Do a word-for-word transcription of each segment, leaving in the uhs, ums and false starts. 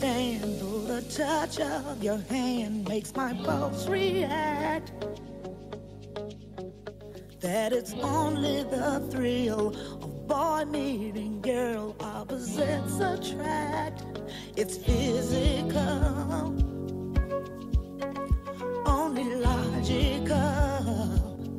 understand, though the touch of your hand makes my pulse react, that it's only the thrill of boy meeting girl, opposites attract. It's physical, only logical.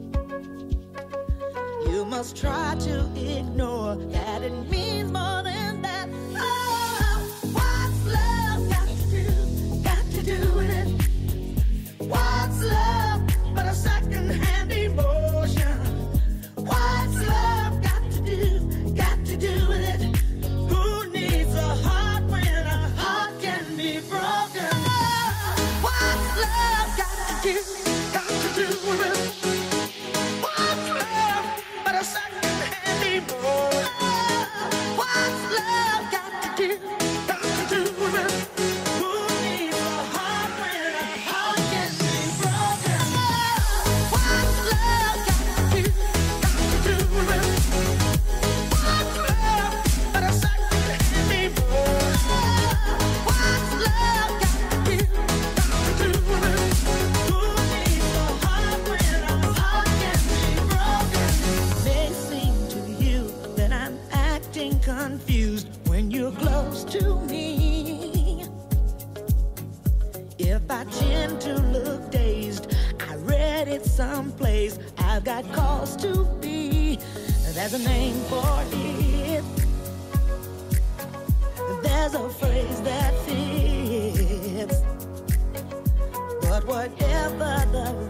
You must try to ignore that it means more than that. Oh, what's love got to do, got to do with it? What's love but a second-hand emotion? What's love got to do, got to do with it? Who needs a heart when a heart can be broken? Oh, what's love got to do, got to do with it? What's love but a second-hand emotion? What's love got to do, got to do with it? Who needs a heart when a heart can be broken? What's love got to do, got to do with it? What's love but a second-hand emotion? What's love got to do, got to do with it? Who needs a heart when a heart can be broken? It may seem to you that I'm acting confused when you're close to me. If I tend to look dazed, I read it someplace, I've got cause to be. There's a name for it, there's a phrase that fits. But whatever the